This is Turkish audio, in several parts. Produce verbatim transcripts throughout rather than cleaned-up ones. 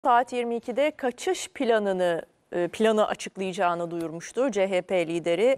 Saat yirmi ikide kaçış planını e, planı açıklayacağını duyurmuştu C H P lideri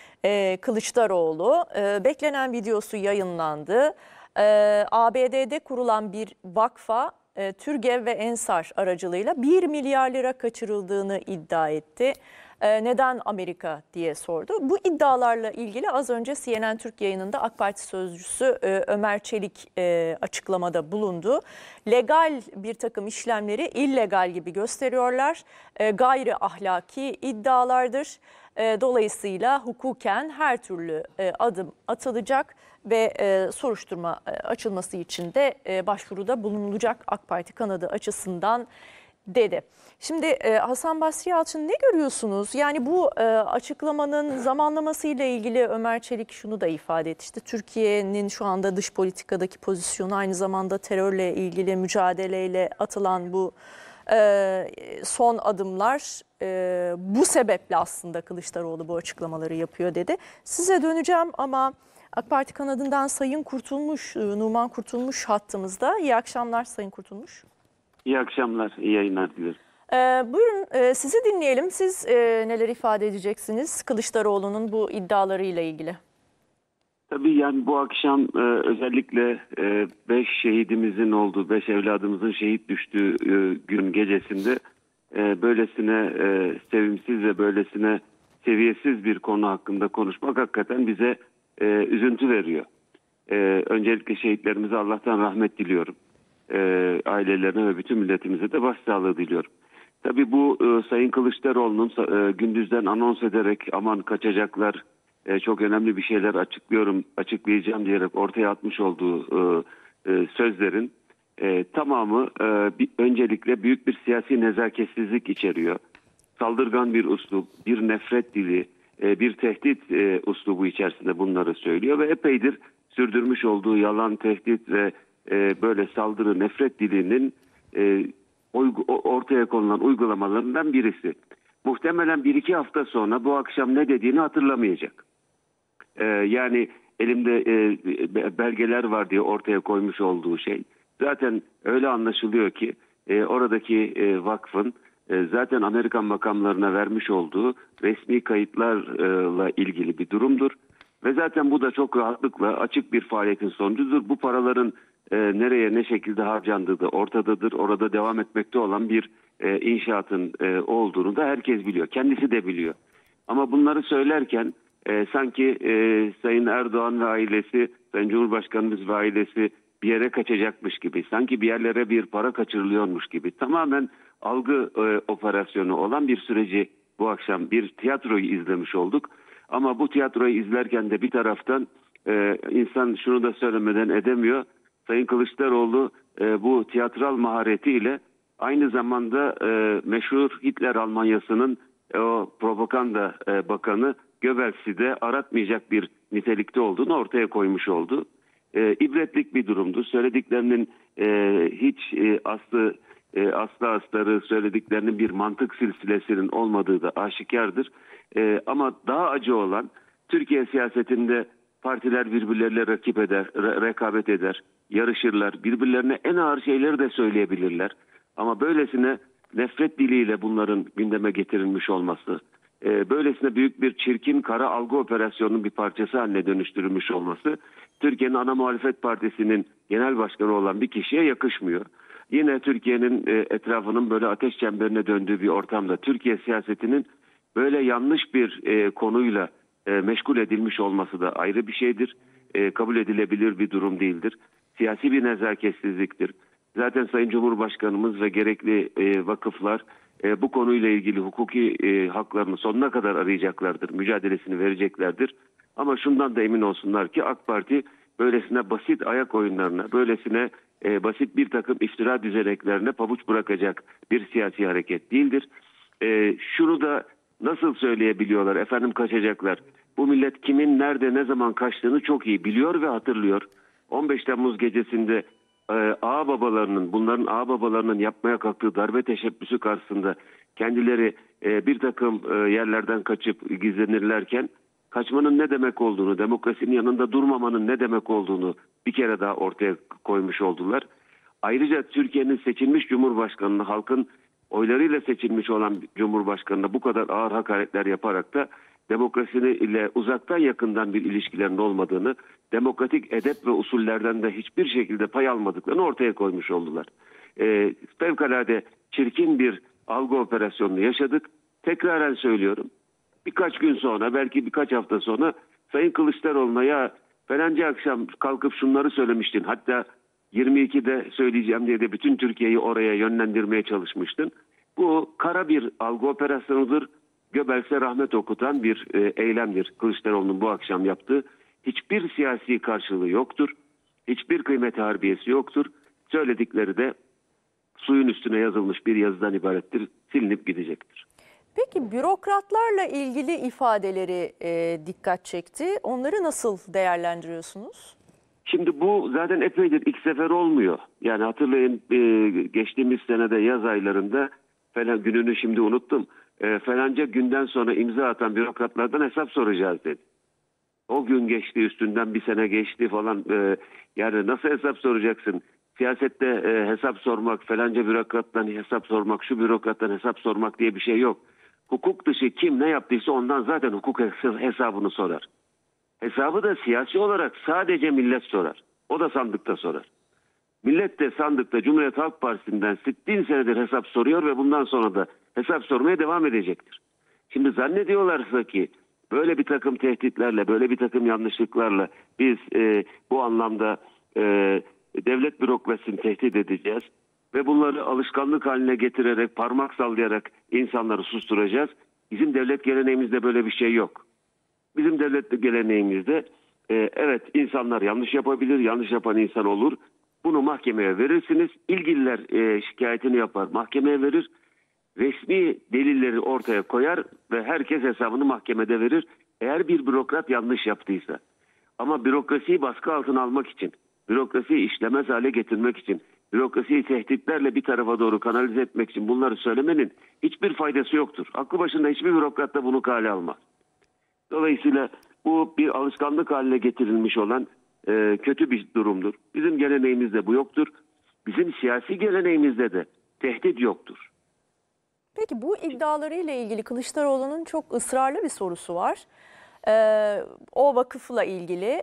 e, Kılıçdaroğlu. E, beklenen videosu yayınlandı. E, A B D'de kurulan bir vakfa e, Türgev ve Ensar aracılığıyla bir milyar lira kaçırıldığını iddia etti. E, neden Amerika diye sordu. Bu iddialarla ilgili az önce C N N Türk yayınında AK Parti sözcüsü e, Ömer Çelik e, açıklamada bulundu. Legal bir takım işlemleri illegal gibi gösteriyorlar. E, gayri ahlaki iddialardır. E, dolayısıyla hukuken her türlü e, adım atılacak ve e, soruşturma e, açılması için de e, başvuruda bulunulacak AK Parti kanadı açısından dedi. Şimdi e, Hasan Basri Yalçın, ne görüyorsunuz? Yani bu e, açıklamanın zamanlaması ile ilgili Ömer Çelik şunu da ifade etti. İşte Türkiye'nin şu anda dış politikadaki pozisyonu, aynı zamanda terörle ilgili mücadeleyle atılan bu e, son adımlar, e, bu sebeple aslında Kılıçdaroğlu bu açıklamaları yapıyor dedi. Size döneceğim ama AK Parti kanadından Sayın Kurtulmuş, Numan Kurtulmuş hattımızda. İyi akşamlar Sayın Kurtulmuş. İyi akşamlar, iyi yayınlar dilerim. Ee, buyurun e, sizi dinleyelim. Siz e, neler ifade edeceksiniz Kılıçdaroğlu'nun bu iddialarıyla ilgili? Tabii yani bu akşam e, özellikle e, beş şehidimizin olduğu, beş evladımızın şehit düştüğü e, gün gecesinde e, böylesine e, sevimsiz ve böylesine seviyesiz bir konu hakkında konuşmak hakikaten bize e, üzüntü veriyor. E, öncelikle şehitlerimize Allah'tan rahmet diliyorum. E, ailelerine ve bütün milletimize de başsağlığı diliyorum. Tabii bu e, Sayın Kılıçdaroğlu'nun e, gündüzden anons ederek aman kaçacaklar, e, çok önemli bir şeyler açıklıyorum, açıklayacağım diyerek ortaya atmış olduğu e, e, sözlerin e, tamamı e, bir, öncelikle büyük bir siyasi nezaketsizlik içeriyor. Saldırgan bir üslup, bir nefret dili, e, bir tehdit e, üslubu içerisinde bunları söylüyor ve epeydir sürdürmüş olduğu yalan, tehdit ve e, böyle saldırı, nefret dilinin e, ortaya konulan uygulamalarından birisi. Muhtemelen bir iki hafta sonra bu akşam ne dediğini hatırlamayacak. Ee, yani elimde e, belgeler var diye ortaya koymuş olduğu şey. Zaten öyle anlaşılıyor ki e, oradaki e, vakfın e, zaten Amerikan makamlarına vermiş olduğu resmi kayıtlarla ilgili bir durumdur. Ve zaten bu da çok rahatlıkla açık bir faaliyetin sonucudur. Bu paraların e, nereye ne şekilde harcandığı da ortadadır. Orada devam etmekte olan bir e, inşaatın e, olduğunu da herkes biliyor. Kendisi de biliyor. Ama bunları söylerken e, sanki e, Sayın Erdoğan ve ailesi, Sayın Cumhurbaşkanımız ve ailesi bir yere kaçacakmış gibi, sanki bir yerlere bir para kaçırılıyormuş gibi tamamen algı e, operasyonu olan bir süreci bu akşam bir tiyatroyu izlemiş olduk. Ama bu tiyatroyu izlerken de bir taraftan e, insan şunu da söylemeden edemiyor. Sayın Kılıçdaroğlu e, bu tiyatral maharetiyle aynı zamanda e, meşhur Hitler Almanyası'nın e, o propaganda e, bakanı Göbels'i de aratmayacak bir nitelikte olduğunu ortaya koymuş oldu. E, ibretlik bir durumdu. Söylediklerinin e, hiç e, aslı e, aslı astarı, söylediklerinin bir mantık silsilesinin olmadığı da aşikardır. E, ama daha acı olan, Türkiye siyasetinde partiler birbirleriyle rakip eder, re- rekabet eder, yarışırlar. Birbirlerine en ağır şeyleri de söyleyebilirler. Ama böylesine nefret diliyle bunların gündeme getirilmiş olması, e, böylesine büyük bir çirkin kara algı operasyonunun bir parçası haline dönüştürülmüş olması, Türkiye'nin ana muhalefet partisinin genel başkanı olan bir kişiye yakışmıyor. Yine Türkiye'nin e, etrafının böyle ateş çemberine döndüğü bir ortamda Türkiye siyasetinin böyle yanlış bir e, konuyla e, meşgul edilmiş olması da ayrı bir şeydir. E, kabul edilebilir bir durum değildir. Siyasi bir nezaketsizliktir. Zaten Sayın Cumhurbaşkanımız ve gerekli e, vakıflar e, bu konuyla ilgili hukuki e, haklarını sonuna kadar arayacaklardır. Mücadelesini vereceklerdir. Ama şundan da emin olsunlar ki AK Parti böylesine basit ayak oyunlarına, böylesine e, basit bir takım iftira düzeneklerine pabuç bırakacak bir siyasi hareket değildir. E, şunu da nasıl söyleyebiliyorlar, efendim kaçacaklar. Bu millet kimin nerede ne zaman kaçtığını çok iyi biliyor ve hatırlıyor. on beş Temmuz gecesinde e, ağa babalarının, bunların ağa babalarının yapmaya kalktığı darbe teşebbüsü karşısında kendileri e, bir takım e, yerlerden kaçıp gizlenirlerken kaçmanın ne demek olduğunu, demokrasinin yanında durmamanın ne demek olduğunu bir kere daha ortaya koymuş oldular. Ayrıca Türkiye'nin seçilmiş Cumhurbaşkanı'nı, halkın oylarıyla seçilmiş olan Cumhurbaşkanı'na bu kadar ağır hakaretler yaparak da demokrasiyle uzaktan yakından bir ilişkilerinin olmadığını, demokratik edep ve usullerden de hiçbir şekilde pay almadıklarını ortaya koymuş oldular. E, fevkalade çirkin bir algı operasyonunu yaşadık. Tekraren söylüyorum. Birkaç gün sonra, belki birkaç hafta sonra Sayın Kılıçdaroğlu'na ya falanca akşam kalkıp şunları söylemiştin. Hatta yirmi ikide söyleyeceğim diye de bütün Türkiye'yi oraya yönlendirmeye çalışmıştın. Bu kara bir algı operasyonudur. Göbels'e rahmet okutan bir e, eylemdir. Kılıçdaroğlu'nun bu akşam yaptığı. Hiçbir siyasi karşılığı yoktur. Hiçbir kıymet harbiyesi yoktur. Söyledikleri de suyun üstüne yazılmış bir yazıdan ibarettir. Silinip gidecektir. Peki bürokratlarla ilgili ifadeleri e, dikkat çekti. Onları nasıl değerlendiriyorsunuz? Şimdi bu zaten epeydir ilk sefer olmuyor. Yani hatırlayın e, geçtiğimiz senede yaz aylarında falan, gününü şimdi unuttum. E, falanca günden sonra imza atan bürokratlardan hesap soracağız dedi. O gün geçti, üstünden bir sene geçti falan. E, yani nasıl hesap soracaksın? Siyasette e, hesap sormak, falanca bürokrattan hesap sormak, şu bürokrattan hesap sormak diye bir şey yok. Hukuk dışı kim ne yaptıysa ondan zaten hukuk hesabını sorar. Hesabı da siyasi olarak sadece millet sorar. O da sandıkta sorar. Millet de sandıkta Cumhuriyet Halk Partisi'nden sittin senedir hesap soruyor ve bundan sonra da hesap sormaya devam edecektir. Şimdi zannediyorlarsa ki böyle bir takım tehditlerle, böyle bir takım yanlışlıklarla biz e, bu anlamda e, devlet bürokrasisini tehdit edeceğiz ve bunları alışkanlık haline getirerek, parmak sallayarak insanları susturacağız. Bizim devlet geleneğimizde böyle bir şey yok. Bizim devlet geleneğimizde e, evet insanlar yanlış yapabilir, yanlış yapan insan olur. Bunu mahkemeye verirsiniz. İlgililer e, şikayetini yapar, mahkemeye verir. Resmi delilleri ortaya koyar ve herkes hesabını mahkemede verir. Eğer bir bürokrat yanlış yaptıysa. Ama bürokrasiyi baskı altına almak için, bürokrasiyi işlemez hale getirmek için, bürokrasiyi tehditlerle bir tarafa doğru kanalize etmek için bunları söylemenin hiçbir faydası yoktur. Aklı başında hiçbir bürokrat da bunu kale almaz. Dolayısıyla bu bir alışkanlık haline getirilmiş olan e, kötü bir durumdur. Bizim geleneğimizde bu yoktur. Bizim siyasi geleneğimizde de tehdit yoktur. Peki bu iddialarıyla ilgili Kılıçdaroğlu'nun çok ısrarlı bir sorusu var. Ee, o vakıfla ilgili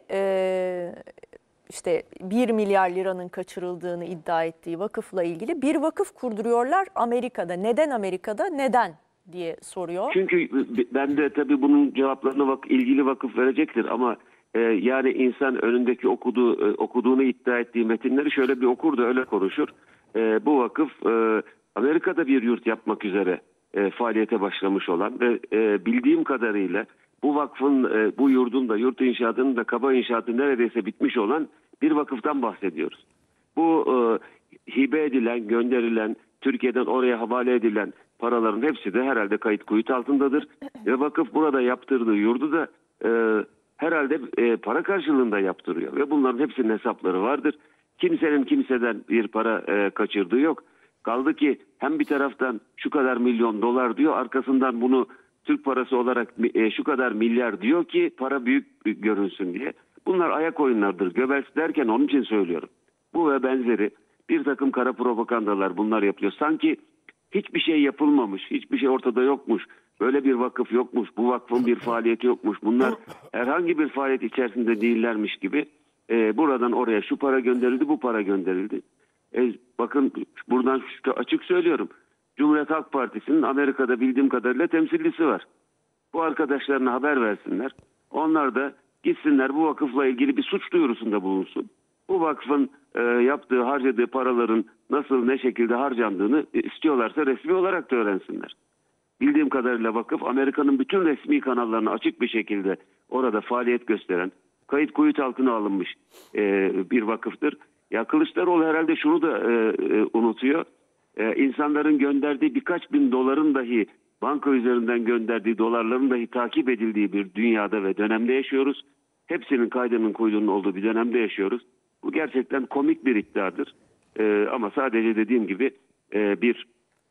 e, işte bir milyar liranın kaçırıldığını iddia ettiği vakıfla ilgili bir vakıf kurduruyorlar Amerika'da. Neden Amerika'da? Neden diye soruyor. Çünkü ben de tabii bunun cevaplarını vak ilgili vakıf verecektir ama e, yani insan önündeki okuduğu, e, okuduğunu iddia ettiği metinleri şöyle bir okur da öyle konuşur. E, bu vakıf e, Amerika'da bir yurt yapmak üzere e, faaliyete başlamış olan ve e, bildiğim kadarıyla bu vakfın, e, bu yurdun da, yurt inşaatının da, kaba inşaatı neredeyse bitmiş olan bir vakıftan bahsediyoruz. Bu e, hibe edilen, gönderilen, Türkiye'den oraya havale edilen paraların hepsi de herhalde kayıt kuyut altındadır. Ve vakıf burada yaptırdığı yurdu da e, herhalde e, para karşılığında yaptırıyor. Ve bunların hepsinin hesapları vardır. Kimsenin kimseden bir para e, kaçırdığı yok. Kaldı ki hem bir taraftan şu kadar milyon dolar diyor, arkasından bunu Türk parası olarak e, şu kadar milyar diyor ki para büyük görünsün diye. Bunlar ayak oyunlardır. Göbels derken onun için söylüyorum. Bu ve benzeri bir takım kara propagandalar bunlar yapıyor. Sanki hiçbir şey yapılmamış, hiçbir şey ortada yokmuş. Böyle bir vakıf yokmuş, bu vakfın bir faaliyeti yokmuş. Bunlar herhangi bir faaliyet içerisinde değillermiş gibi e, buradan oraya şu para gönderildi, bu para gönderildi. E, bakın buradan açık söylüyorum. Cumhuriyet Halk Partisi'nin Amerika'da bildiğim kadarıyla temsilcisi var. Bu arkadaşlarına haber versinler. Onlar da gitsinler bu vakıfla ilgili bir suç duyurusunda bulunsun. Bu vakfın e, yaptığı, harcadığı paraların nasıl, ne şekilde harcandığını istiyorlarsa resmi olarak da öğrensinler. Bildiğim kadarıyla vakıf Amerika'nın bütün resmi kanallarını açık bir şekilde orada faaliyet gösteren, kayıt kuyut altına alınmış e, bir vakıftır. Ya Kılıçdaroğlu herhalde şunu da e, e, unutuyor. E, insanların gönderdiği birkaç bin doların dahi, banka üzerinden gönderdiği dolarların dahi takip edildiği bir dünyada ve dönemde yaşıyoruz. Hepsinin kaydının kuyduğunun olduğu bir dönemde yaşıyoruz. Bu gerçekten komik bir iddiadır. Ee, ama sadece dediğim gibi e, bir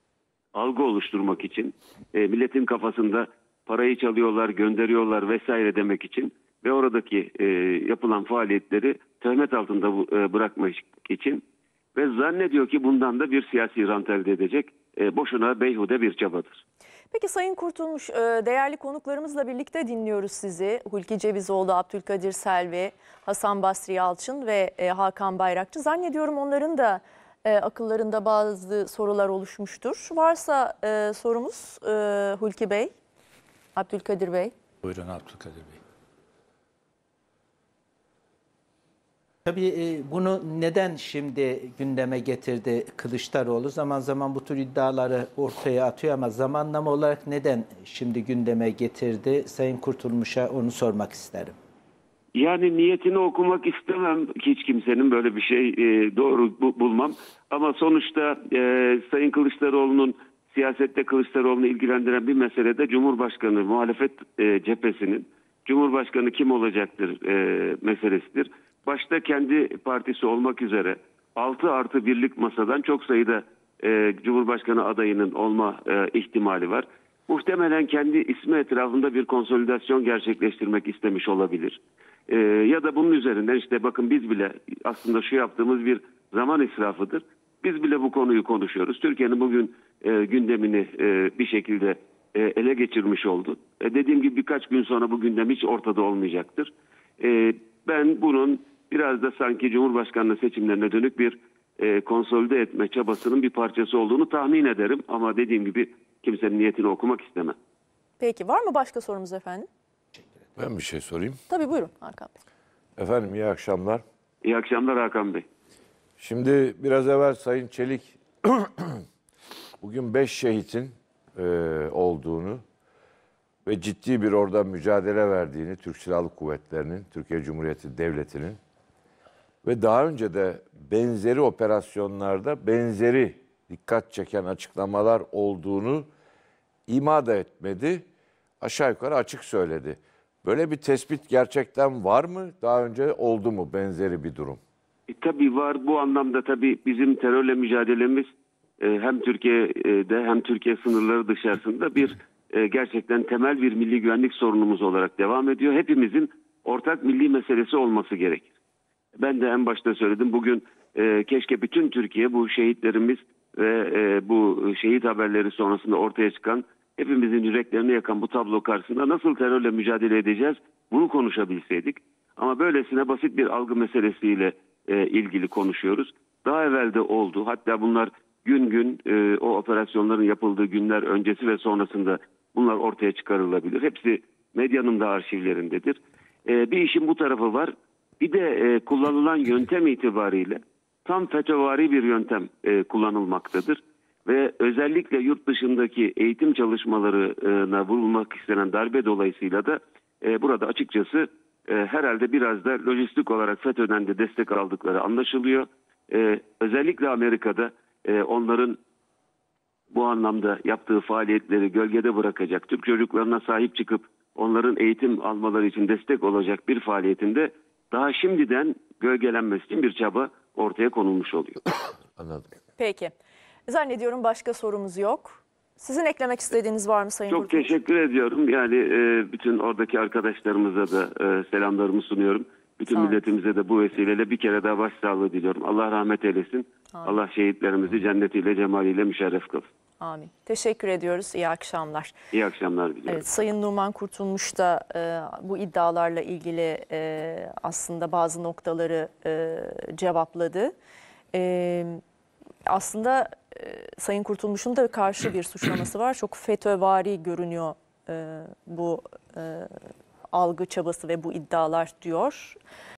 algı oluşturmak için, e, milletin kafasında parayı çalıyorlar, gönderiyorlar vesaire demek için ve oradaki e, yapılan faaliyetleri töhmet altında e, bırakmak için ve zannediyor ki bundan da bir siyasi rant elde edecek. E, boşuna beyhude bir çabadır. Peki Sayın Kurtulmuş, değerli konuklarımızla birlikte dinliyoruz sizi. Hulki Cevizoğlu, Abdülkadir Selvi, Hasan Basri Yalçın ve Hakan Bayrakçı. Zannediyorum onların da akıllarında bazı sorular oluşmuştur. Varsa sorumuz Hulki Bey, Abdülkadir Bey. Buyurun Abdülkadir Bey. Tabii bunu neden şimdi gündeme getirdi Kılıçdaroğlu? Zaman zaman bu tür iddiaları ortaya atıyor ama zamanlama olarak neden şimdi gündeme getirdi? Sayın Kurtulmuş'a onu sormak isterim. Yani niyetini okumak istemem, hiç kimsenin böyle bir şey e, doğru bu, bulmam. Ama sonuçta e, Sayın Kılıçdaroğlu'nun siyasette Kılıçdaroğlu'nu ilgilendiren bir meselede Cumhurbaşkanı, muhalefet e, cephesinin Cumhurbaşkanı kim olacaktır e, meselesidir. Başta kendi partisi olmak üzere altı artı birlik masadan çok sayıda e, Cumhurbaşkanı adayının olma e, ihtimali var. Muhtemelen kendi ismi etrafında bir konsolidasyon gerçekleştirmek istemiş olabilir. Ee, ya da bunun üzerinden işte bakın biz bile aslında şu yaptığımız bir zaman israfıdır. Biz bile bu konuyu konuşuyoruz. Türkiye'nin bugün e, gündemini e, bir şekilde e, ele geçirmiş oldu. E, dediğim gibi birkaç gün sonra bu gündem hiç ortada olmayacaktır. E, ben bunun biraz da sanki Cumhurbaşkanlığı seçimlerine dönük bir e, konsolide etme çabasının bir parçası olduğunu tahmin ederim. Ama dediğim gibi kimsenin niyetini okumak istemem. Peki, var mı başka sorumuz efendim? Ben bir şey sorayım. Tabii, buyurun Hakan Bey. Efendim iyi akşamlar. İyi akşamlar Hakan Bey. Şimdi biraz evvel Sayın Çelik bugün beş şehitin e, olduğunu ve ciddi bir orada mücadele verdiğini Türk Silahlı Kuvvetleri'nin, Türkiye Cumhuriyeti Devleti'nin ve daha önce de benzeri operasyonlarda benzeri dikkat çeken açıklamalar olduğunu ima da etmedi. Aşağı yukarı açık söyledi. Böyle bir tespit gerçekten var mı? Daha önce oldu mu benzeri bir durum? E, tabii var. Bu anlamda tabii bizim terörle mücadelemiz e, hem Türkiye'de hem Türkiye sınırları dışarısında bir e, gerçekten temel bir milli güvenlik sorunumuz olarak devam ediyor. Hepimizin ortak milli meselesi olması gerekir. Ben de en başta söyledim. Bugün e, keşke bütün Türkiye bu şehitlerimiz ve e, bu şehit haberleri sonrasında ortaya çıkan hepimizin yüreklerini yakan bu tablo karşısında nasıl terörle mücadele edeceğiz bunu konuşabilseydik. Ama böylesine basit bir algı meselesiyle e, ilgili konuşuyoruz. Daha evvel de oldu. Hatta bunlar gün gün e, o operasyonların yapıldığı günler öncesi ve sonrasında bunlar ortaya çıkarılabilir. Hepsi medyanın da arşivlerindedir. E, bir işin bu tarafı var. Bir de e, kullanılan yöntem itibariyle tam FETÖ'vari bir yöntem e, kullanılmaktadır. Ve özellikle yurt dışındaki eğitim çalışmalarına vurulmak istenen darbe dolayısıyla da e, burada açıkçası e, herhalde biraz da lojistik olarak FETÖ'den de destek aldıkları anlaşılıyor. E, özellikle Amerika'da e, onların bu anlamda yaptığı faaliyetleri gölgede bırakacak, Türk çocuklarına sahip çıkıp onların eğitim almaları için destek olacak bir faaliyetinde daha şimdiden gölgelenmesi için bir çaba ortaya konulmuş oluyor. Anladım. Peki. Zannediyorum başka sorumuz yok. Sizin eklemek istediğiniz var mı Sayın Çok Kurtuluş? teşekkür ediyorum. Yani e, bütün oradaki arkadaşlarımıza da e, selamlarımı sunuyorum. Bütün Sağ olun. milletimize de bu vesileyle bir kere daha başsağlığı diliyorum. Allah rahmet eylesin. Amin. Allah şehitlerimizi cennetiyle, cemaliyle müşerref kılsın. Amin. Teşekkür ediyoruz. İyi akşamlar. İyi akşamlar diliyorum. Evet, Sayın Numan Kurtulmuş da e, bu iddialarla ilgili e, aslında bazı noktaları e, cevapladı. E, aslında e, Sayın Kurtulmuş'un da karşı bir suçlaması var. Çok FETÖ'vari görünüyor e, bu e, algı çabası ve bu iddialar diyor.